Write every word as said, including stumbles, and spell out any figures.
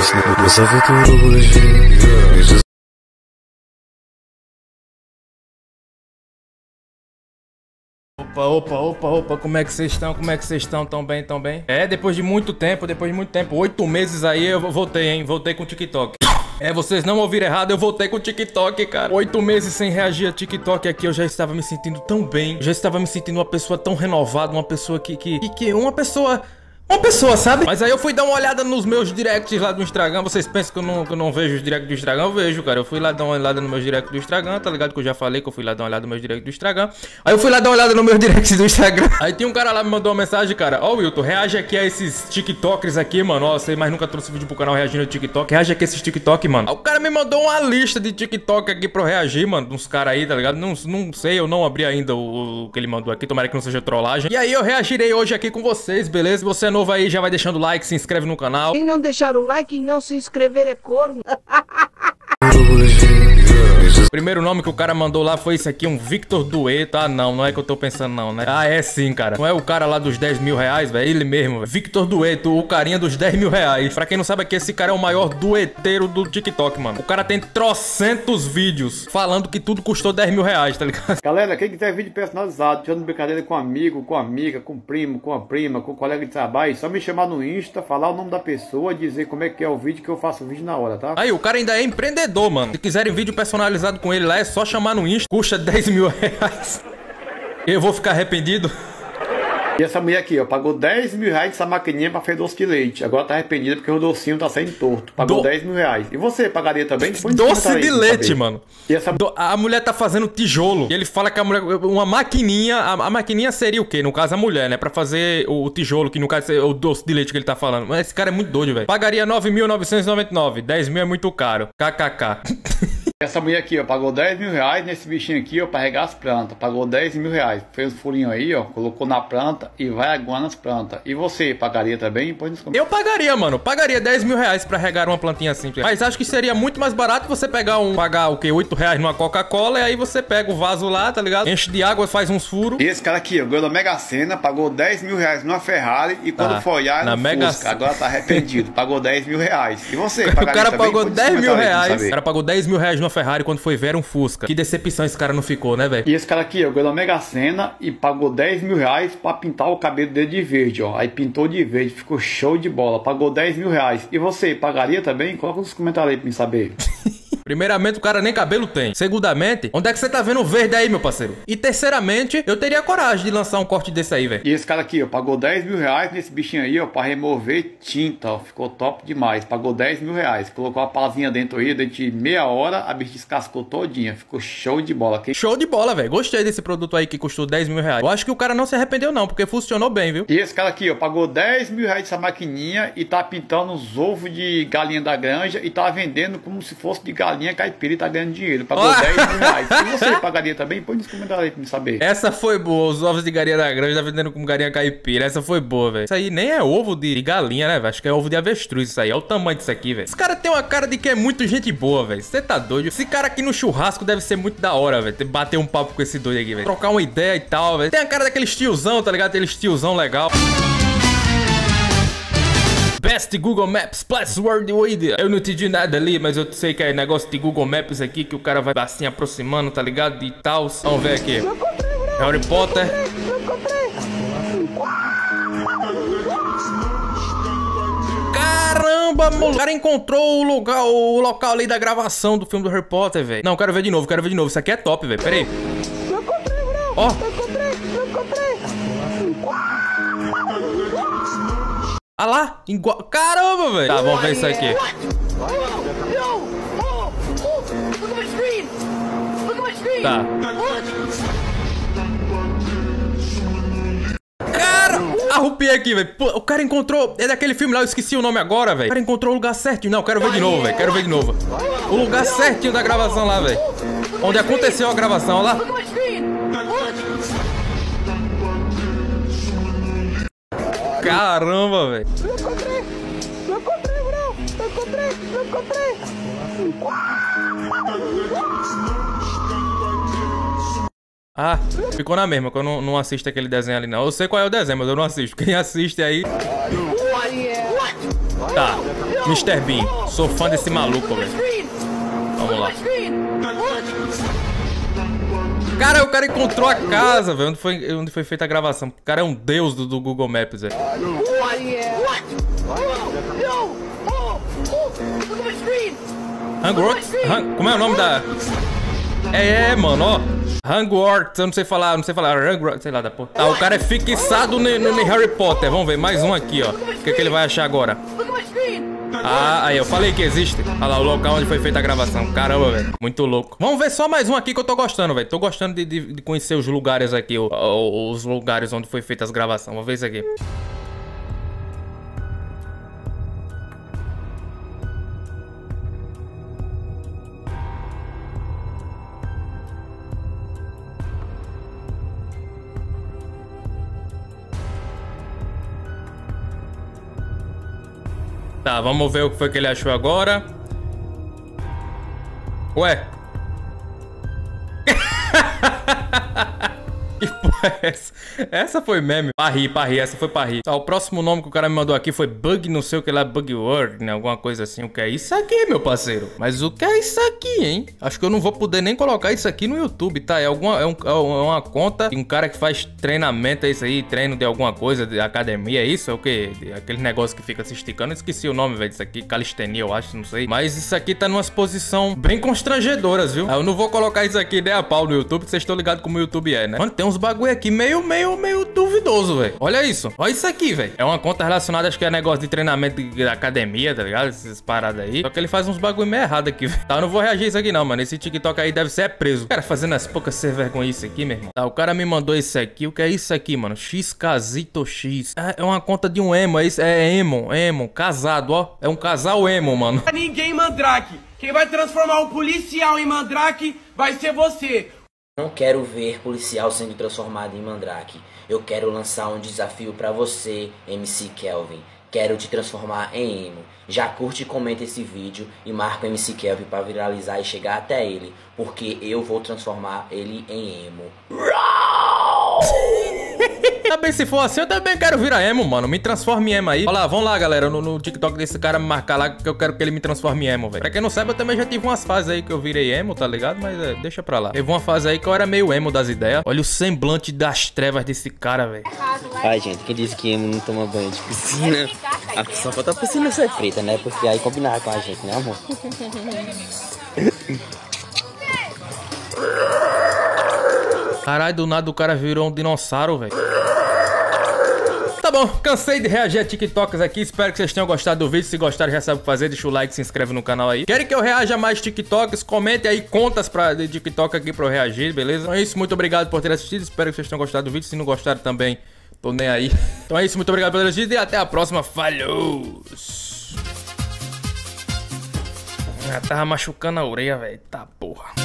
Nosso futuro hoje. Opa, opa, opa, opa, como é que vocês estão? Como é que vocês estão? Tão bem, tão bem? É, depois de muito tempo, depois de muito tempo, oito meses aí eu voltei, hein? Voltei com o TikTok. É, vocês não ouviram errado, eu voltei com o TikTok, cara. Oito meses sem reagir a TikTok aqui, eu já estava me sentindo tão bem. Eu já estava me sentindo uma pessoa tão renovada, uma pessoa que... que, que, que uma pessoa... Uma pessoa, sabe? Mas aí eu fui dar uma olhada nos meus directs lá do Instagram. Vocês pensam que eu não, que eu não vejo os directs do Instagram? Eu vejo, cara. Eu fui lá dar uma olhada no meus directs do Instagram, tá ligado? Que eu já falei que eu fui lá dar uma olhada no meus directs do Instagram. Aí eu fui lá dar uma olhada no meus directs do Instagram. Aí tinha um cara lá me mandou uma mensagem, cara. Ó, oh, Wilton, reage aqui a esses TikTokers aqui, mano. Ó, você mais nunca trouxe vídeo pro canal reagindo ao TikTok. Reage aqui a esses TikTok, mano. Aí o cara me mandou uma lista de TikTok aqui pra eu reagir, mano. Uns caras aí, tá ligado? Não, não sei, eu não abri ainda o, o que ele mandou aqui. Tomara que não seja trollagem. E aí eu reagirei hoje aqui com vocês, beleza? Se você é novo aí, já vai deixando o like, se inscreve no canal. Quem não deixar o like e não se inscrever é corno. O primeiro nome que o cara mandou lá foi esse aqui, um Victor Dueto. Ah, não, não é que eu tô pensando não, né? Ah, é sim, cara. Não é o cara lá dos dez mil reais, velho? Ele mesmo, véio. Victor Dueto, o carinha dos dez mil reais. Pra quem não sabe aqui, esse cara é o maior dueteiro do TikTok, mano. O cara tem trocentos vídeos falando que tudo custou dez mil reais, tá ligado? Galera, quem quiser vídeo personalizado, tirando brincadeira com amigo, com amiga, com primo, com a prima, com colega de trabalho, só me chamar no Insta, falar o nome da pessoa, dizer como é que é o vídeo, que eu faço o vídeo na hora, tá? Aí, o cara ainda é empreendedor, mano. Se quiserem vídeo personalizado com ele lá, é só chamar no Insta. Custa dez mil reais. Eu vou ficar arrependido. E essa mulher aqui, ó, pagou dez mil reais dessa maquininha pra fazer doce de leite. Agora tá arrependida porque o docinho tá saindo torto. Pagou Do... dez mil reais. E você pagaria também? Depois doce de leite, mano. E essa... Do... A mulher tá fazendo tijolo. E ele fala que a mulher... Uma maquininha... A, a maquininha seria o quê? No caso, a mulher, né? Pra fazer o, o tijolo, que no caso é o doce de leite que ele tá falando. Mas esse cara é muito doido, velho. Pagaria nove mil novecentos e noventa e nove. dez mil é muito caro. K K K. Essa mulher aqui, ó, pagou dez mil reais nesse bichinho aqui, ó, pra regar as plantas. Pagou dez mil reais. Fez um furinho aí, ó, colocou na planta e vai aguando as plantas. E você, pagaria também? Pois nos... Eu pagaria, mano. Pagaria dez mil reais pra regar uma plantinha assim. Mas acho que seria muito mais barato você pegar um... Pagar o quê? oito reais numa Coca-Cola. E aí você pega o vaso lá, tá ligado? Enche de água, faz uns furos. E esse cara aqui, ó, ganhou na Mega Sena, pagou dez mil reais numa Ferrari. E quando ah, foi olhar, na Mega Fusca. Agora tá arrependido. Pagou dez mil reais. E você, pagaria também? O cara pagou dez mil reais. O cara pagou dez mil reais numa Ferrari quando foi ver um Fusca. Que decepção esse cara não ficou, né, velho? E esse cara aqui, ó, ganhou na Mega Sena e pagou dez mil reais pra pintar o cabelo dele de verde, ó. Aí pintou de verde, ficou show de bola. Pagou dez mil reais. E você, pagaria também? Coloca nos comentários aí pra me saber. Primeiramente, o cara nem cabelo tem. Segundamente, onde é que você tá vendo verde aí, meu parceiro? E terceiramente, eu teria coragem de lançar um corte desse aí, velho. E esse cara aqui, ó, pagou dez mil reais nesse bichinho aí, ó, pra remover tinta, ó. Ficou top demais. Pagou dez mil reais. Colocou a pazinha dentro aí, dentro de meia hora, a bicha descascou todinha. Ficou show de bola. Quem... Show de bola, velho. Gostei desse produto aí que custou dez mil reais. Eu acho que o cara não se arrependeu não, porque funcionou bem, viu? E esse cara aqui, ó, pagou dez mil reais dessa maquininha e tá pintando os ovos de galinha da granja e tá vendendo como se fosse de galinha caipira e tá ganhando dinheiro. Pagou oh. dez mil reais. E você pagaria também? Põe nos comentários aí pra me saber. Essa foi boa. Os ovos de galinha da granja tá vendendo como galinha caipira. Essa foi boa, velho. Isso aí nem é ovo de galinha, né, velho? Acho que é ovo de avestruz isso aí. Olha o tamanho disso aqui, velho. Esse cara tem uma cara de que é muito gente boa, velho. Você tá doido? Esse cara aqui no churrasco deve ser muito da hora, velho. Bater um papo com esse doido aqui, velho. Trocar uma ideia e tal, velho. Tem a cara daquele tiozão, tá ligado? Aquele tiozão legal. Best Google Maps plus World Wide. Eu não entendi nada ali, mas eu sei que é negócio de Google Maps aqui, que o cara vai assim aproximando, tá ligado? E tal. Vamos ver aqui. Harry Potter. Caramba, mano. O cara encontrou o lugar, o local ali da gravação do filme do Harry Potter, velho. Não, quero ver de novo, quero ver de novo. Isso aqui é top, velho. Pera aí. Ó. Ah lá, igual... Caramba, velho. Tá, vamos ver isso aqui. Tá. Cara, arrupiei aqui, velho. O cara encontrou... É daquele filme lá, eu esqueci o nome agora, velho. O cara encontrou o lugar certinho. Não, quero ver de novo, velho. Quero ver de novo. O lugar certinho da gravação lá, velho. Onde aconteceu a gravação, lá. Caramba, velho. Eu encontrei! Eu encontrei, bro! Eu encontrei! Eu encontrei! Ah, ficou na mesma, que eu não, não assisto aquele desenho ali, não. Eu sei qual é o desenho, mas eu não assisto. Quem assiste aí... Tá. mister Bean. Sou fã desse maluco, velho. Vamos lá. Cara, o cara encontrou a casa, velho. Onde foi, onde foi feita a gravação. O cara é um deus do, do Google Maps, velho. Hogwarts? Hang... Como é o nome da... É, é, mano, ó. Hogwarts, eu não sei falar, não sei falar. Hogwarts, sei lá da porra. Tá, o cara é fixado no, no, no Harry Potter. Vamos ver, mais um aqui, ó. O que, que ele vai achar agora? Ah, aí, eu falei que existe. Olha lá, o local onde foi feita a gravação. Caramba, velho. Muito louco. Vamos ver só mais um aqui que eu tô gostando, velho. Tô gostando de, de, de conhecer os lugares aqui, ó, os lugares onde foi feita as gravações. Vamos ver isso aqui. Tá, vamos ver o que foi que ele achou agora. Ué. Que porra é essa? Essa foi meme. Pra rir, pra rir, essa foi pra rir. Tá, o próximo nome que o cara me mandou aqui foi Bug, não sei o que lá, Bug World, né? Alguma coisa assim. O que é isso aqui, meu parceiro? Mas o que é isso aqui, hein? Acho que eu não vou poder nem colocar isso aqui no YouTube, tá? É, alguma, é, um, é uma conta de um cara que faz treinamento, é isso aí, treino de alguma coisa, de academia, é isso? É o que? Aquele negócio que fica se esticando. Eu esqueci o nome, velho, disso aqui. Calistenia, eu acho, não sei. Mas isso aqui tá numa posição bem constrangedoras, viu? Eu não vou colocar isso aqui nem a pau no YouTube, porque vocês estão ligados como o YouTube é, né? Mano, tem uns bagulho aqui meio, meio, meio duvidoso, velho. Olha isso. Olha isso aqui, velho. É uma conta relacionada, acho que é negócio de treinamento de academia, tá ligado? Essas paradas aí. Só que ele faz uns bagulho meio errado aqui, velho. Tá, eu não vou reagir isso aqui não, mano. Esse TikTok aí deve ser preso. Cara, fazendo as poucas ser vergonha isso aqui, meu irmão. Tá, o cara me mandou isso aqui. O que é isso aqui, mano? Xcasito X. É, é uma conta de um emo. É, isso, é emo, emo. Casado, ó. É um casal emo, mano. Ninguém, Mandrake. Quem vai transformar um policial em Mandrake vai ser você. Não quero ver policial sendo transformado em Mandrake. Eu quero lançar um desafio pra você, M C Kelvin. Quero te transformar em emo. Já curte e comenta esse vídeo e marca o M C Kelvin pra viralizar e chegar até ele. Porque eu vou transformar ele em emo. Também se for assim, eu também quero virar emo, mano. Me transforme em emo aí. Olha lá, vamos lá, galera. No, no TikTok desse cara me marcar lá que eu quero que ele me transforme em emo, velho. Pra quem não sabe, eu também já tive umas fases aí que eu virei emo, tá ligado? Mas é, deixa pra lá. Teve uma fase aí que eu era meio emo das ideias. Olha o semblante das trevas desse cara, velho. Ai, gente, quem disse que emo não toma banho de piscina? A só falta a piscina ser preta, né? Porque aí combinar com a gente, né, amor? Caralho, do nada o cara virou um dinossauro, velho. Tá bom, cansei de reagir a TikToks aqui. Espero que vocês tenham gostado do vídeo. Se gostaram, já sabe o que fazer. Deixa o like, se inscreve no canal aí. Querem que eu reaja a mais TikToks? Comente aí contas pra, de TikTok aqui pra eu reagir, beleza? Então é isso, muito obrigado por ter assistido. Espero que vocês tenham gostado do vídeo. Se não gostaram também, tô nem aí. Então é isso, muito obrigado por ter assistido e até a próxima. Falou! Já tava machucando a orelha, velho. Tá porra.